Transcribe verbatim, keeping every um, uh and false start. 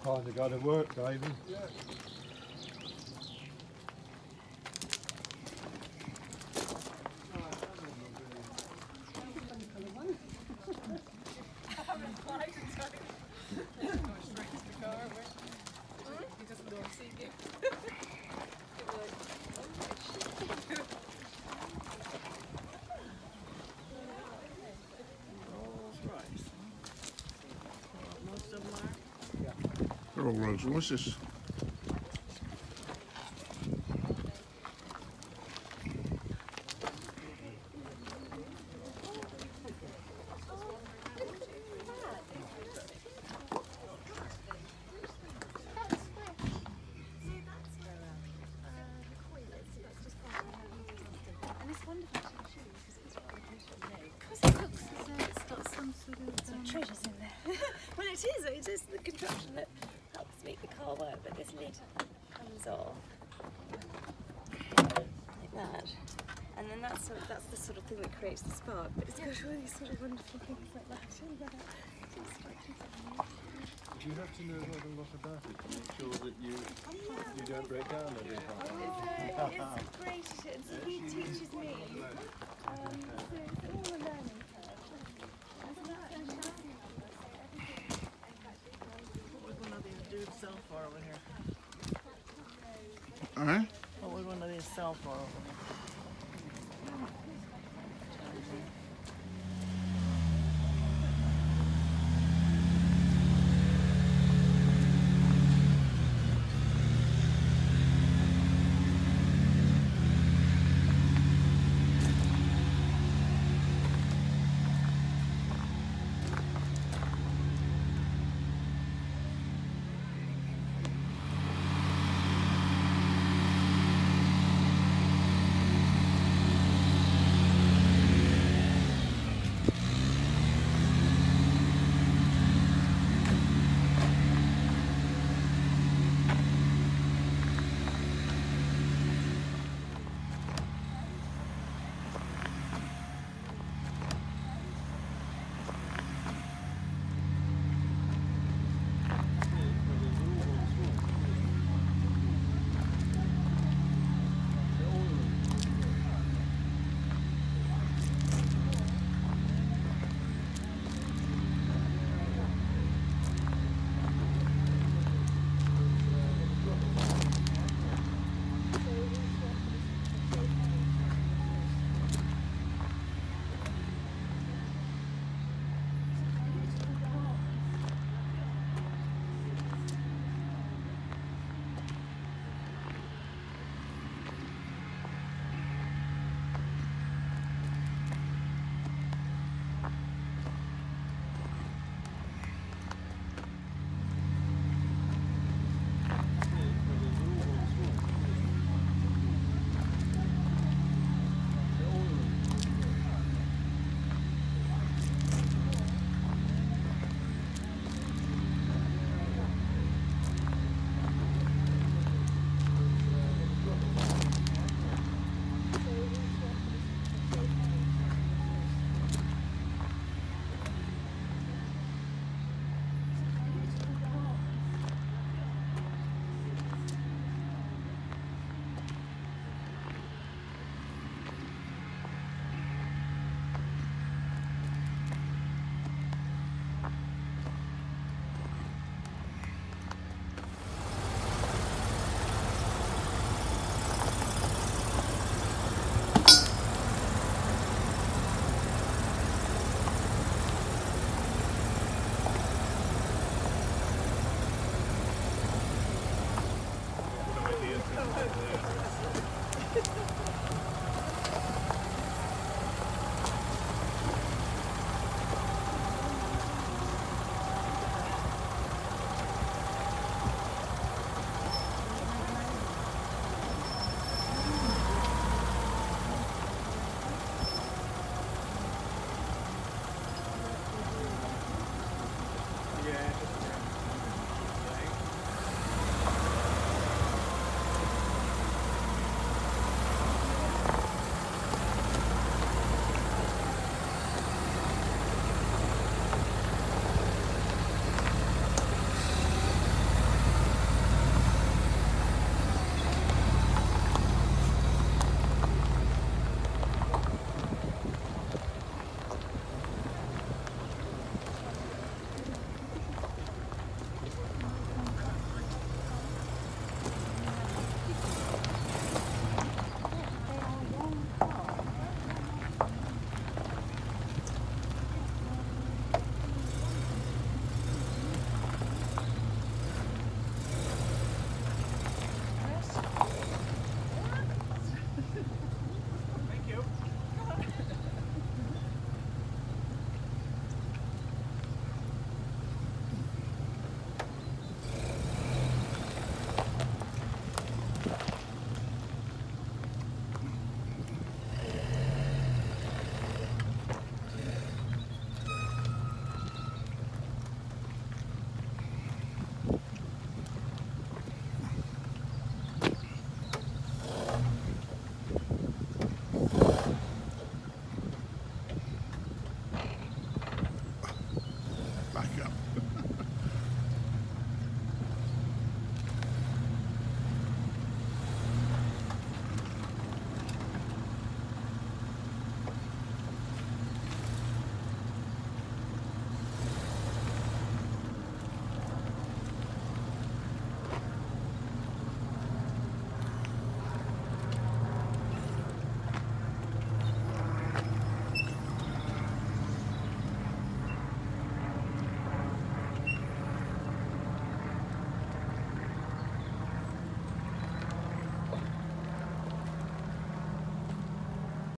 Kind of got to work, David. Yeah. They're all Rolls-Royces. Treasures in there. Well, it is. It is the contraption that helps make the car work, but this lid comes off like that, and then that's sort of, that's the sort of thing that creates the spark. But it's got all these sort of wonderful things like that in there. Do you have to know quite a lot about it to make sure that you you don't break down every time? It's, uh, it's great. It's, we teach